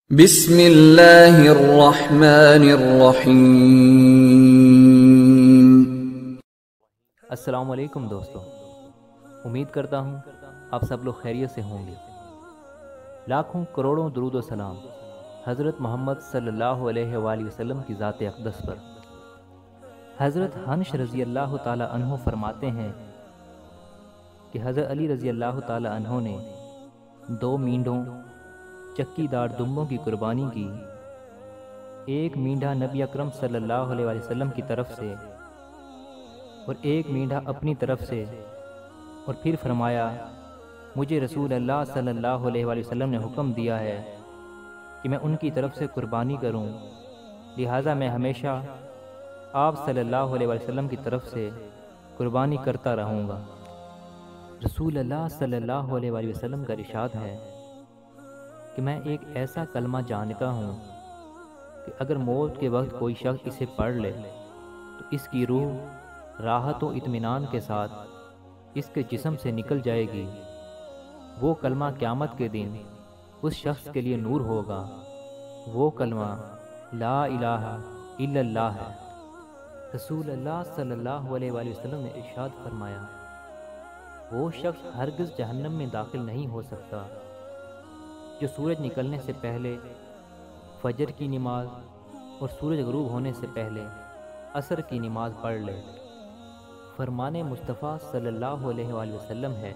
بسم اللہ الرحمن الرحیم۔ السلام علیکم دوستو، امید کرتا ہوں آپ سب لوگ خیریت سے ہوں گے۔ لاکھوں کروڑوں درود و سلام حضرت محمد صلی اللہ علیہ وآلہ وسلم کی ذات اقدس پر۔ حضرت حنش رضی اللہ تعالی عنہ فرماتے ہیں کہ حضرت علی رضی اللہ تعالی عنہ نے 2 مینڈوں چکی دار دمبوں کی قربانی کی، ایک مینڈھا نبی اکرم صلی اللہ علیہ وآلہ وسلم کی طرف سے اور ایک مینڈھا اپنی طرف سے، اور پھر فرمایا مجھے رسول اللہ صلی اللہ علیہ وآلہ وسلم نے حکم دیا ہے کہ میں ان کی طرف سے قربانی کروں، لہٰذا میں ہمیشہ آپ صلی اللہ علیہ وآلہ وسلم کی طرف سے قربانی کرتا رہوں گا۔ رسول اللہ صلی اللہ علیہ وآلہ وسلم کا ارشاد ہے کہ میں ایک ایسا کلمہ جانتا ہوں کہ اگر موت کے وقت کوئی شخص اسے پڑھ لے تو اس کی روح راحت و اطمینان کے ساتھ اس کے جسم سے نکل جائے گی۔ وہ کلمہ قیامت کے دن اس شخص کے لیے نور ہوگا۔ وہ کلمہ لا الہ الا اللہ ہے۔ رسول اللہ صلی اللہ علیہ وآلہ وسلم نے ارشاد فرمایا، وہ شخص ہرگز جہنم میں داخل نہیں ہو سکتا جو سورج نکلنے سے پہلے فجر کی نماز اور سورج غروب ہونے سے پہلے عصر کی نماز پڑھ لے۔ فرمان مصطفیٰ صلی اللہ علیہ وآلہ وسلم ہے،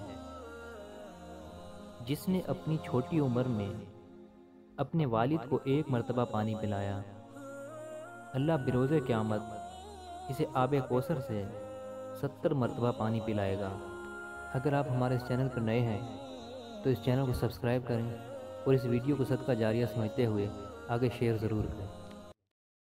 جس نے اپنی چھوٹی عمر میں اپنے والد کو 1 مرتبہ پانی پلایا، اللہ بروز قیامت اسے آب کوثر سے 70 مرتبہ پانی پلائے گا۔ اگر آپ ہمارے اس چینل پر نئے ہیں تو اس چینل کو سبسکرائب کریں اور اس ویڈیو کو صدقہ جاریہ سمجھتے ہوئے آگے شیئر ضرور کریں۔